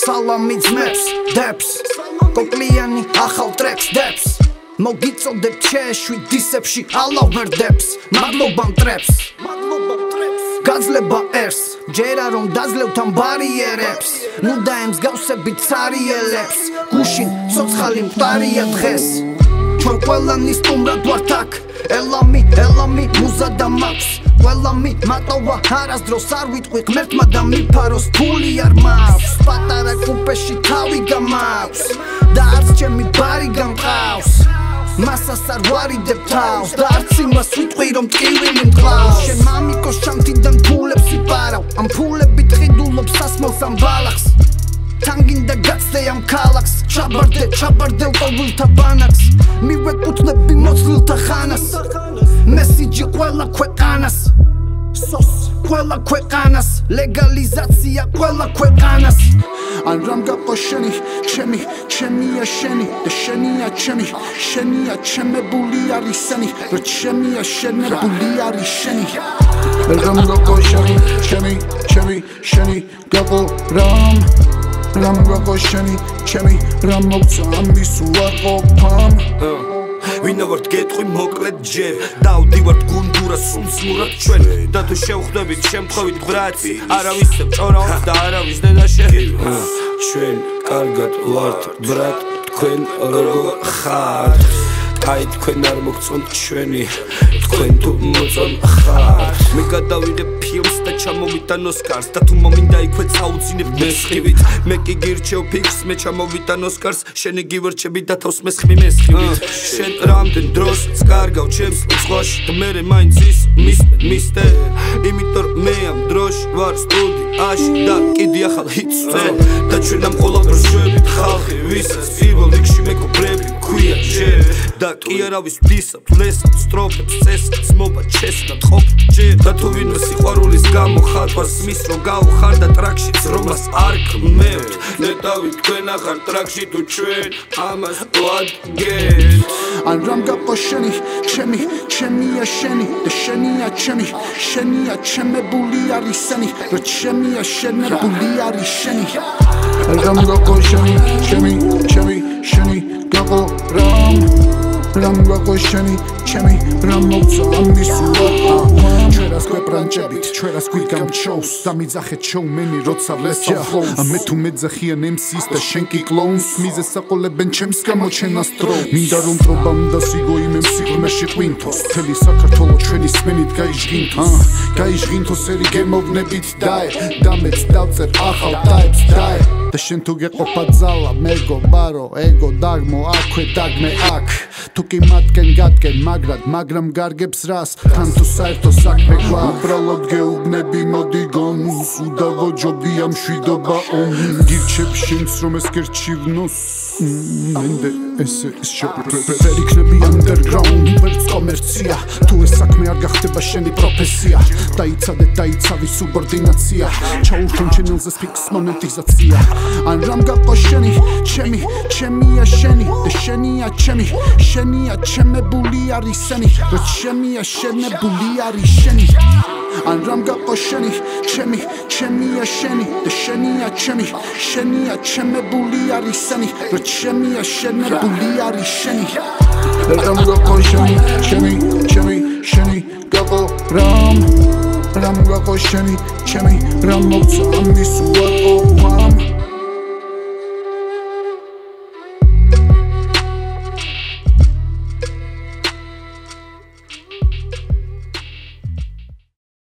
სალამი ძმებს დებს კოკლიანი ახალ ტრეკს დებს მოგიწოდებთ შეეშვით დისებში ალავერდებს მადლობა მტრებს გაძლება ერს ჯერა რომ დაძლევთ ამ ბარიერებს ნუ დაემსგავსებით სარიელებს გუშინ ცოცხალი მყარია დღეს ჩვენ ყველანი სტუმრად ვართ აქ ელამი მუზა და მაქვს ყველამი მატოვა არასდროს არ ვიტყვი ღმერთმა და მიფაროს ფული არ მაქვს პატარა კუპეში თავი გამაქვს და არც ჩემი ბარი გამყავს მასას არ ვარიდებ თავს და არც იმას ვიტყვი რომ ტკივილი მყავს შენ მამიკოს შანთიდან ფულებს იპარავ ამ ფულებით ყიდულობ სასმელს ამ ბალახს თან გინდა გაცდე ამ ქალაქს ჩაბარდე ყოველთა ბანაკს მივეკუთვნები მოცლილთა ხანას მესიჯი ყველა ქვეყანას სოს ყველა ქვეყანას ლეგალიზაცია ყველა ქვეყანას ან რამ გაყო შენი ჩემია შენი და შენია ჩემებული არის სენი რა ჩემია შენებული არის შენი რამ გაყო შენი გაყო რამ გაყო შენი რამ მოგცა ამის უარყოფამ ვინა ვართ გეტყვი მოკლედ ჯერ დავდივართ გუნდურა სულსმურად ჩვენ და თუ შევხვდებით შემთხვევით ბრაც არავის ჭორაობს და არავის დედაშე ჩვენ კარგად ვართ ბრატ თქვენ როგორ ხართ აი თქვენ არ მოგწონთ ჩვენი თქვენ თუ მოწონ ხართ მე გადავიდე ფილმს და ჩამოვიტან ოსკარს და თუ მომინდა იქვე წაუძინებ მესხივით მე კი გირჩევ ფიქს მე ჩამოვიტან ოსკარს შენი გივერჩები და თავს მესხმი მესხივით შენ რამდენ დროს წკარგავ ჩემს სხვაში და მერე მაინც ის მისდე იმიტომ მე ამ დროში ვარ სტუდიაში და კიდე ახალ ჰიტსზე და ჩვენ ამ ყველაფერს შევით ხალხი ვისაც პირველ რიგში მეკობრები ქვია ჯერ და კი არავის ვდისავთ ლესავთ სტროფებს წესებს მოვა ჩესნა ყოფ ჯერ და თუ ვინმე სიყვარულის გამო ხატვას მის რომ გავხარ და ტრაქშიც რომას არ კმევთ ნეტავით თქვენ ახარ ტრაქში თუ ჩვენ ამას ვადგეთ ან რამ გაყო შენი ჩემია შენი და შენია ჩემებული არის სენი რა ჩემია შენებული არის შენი რამ გაყო შენი გაყო რამ გაყო შენი რამ მოგცა ამის უარყოფამ ჩვენას გვებრანჭებით ჩვენას გვიგამჩოუს და მიძახეთ შოუმენი როცა ლესა ფლოუს მე თუ მეძახიან MC's და შენ კი კლოუნს მიზეს საყოლებენ ჩემს გამოჩენას დრო მინდა რომ ტრობამ და სიგო იმ MC ღმერთში ყვინთოს მთელი საქართველო ჩვენი სმენით გაიჟღინთოს ერი გემოვნებით და მეც დავწერ ახალ ტაიპს და შენ თუ გეყოფა ძალა მეგობარო ეგო დაგმო აქვე დაგმე აქ თუ კი მათკენ გადგენ მაგრამ გარგებს რას თან თუ საერთო საქმე გვა უბრალოდ გეუბნები მოდი გონს უდავო ჯობია მშვიდობა ომი გირჩევ შენს რომ ეს გერჩივნოს მენდე ესე ვერ იქნები underground ვერც კომერცია თუ ეს საქმე არ გახდება შენი პროფესია დაიცავი სუბორდინაცია ჩაუხმ ჩენელზე ფიქს მონეტიზაცია ან რამ გაყო შენი ჩემია შენი და შენია ჩემებული არის სენი რა ჩემია შენებული არის შენი ან რამ გაყო შენი ჩემია შენი და შენია ჩემებული არის სენი რა ჩემია შენებული არის შენი რამ გაყო შენი გაყო რამ გაყო შენი რამ მოგცა ამის უარყოფამ